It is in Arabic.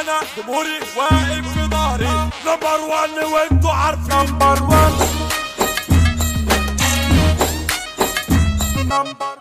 انا جمهوري واقف في ظهري نمبر 1 وانتوا عارفين نمبر 1.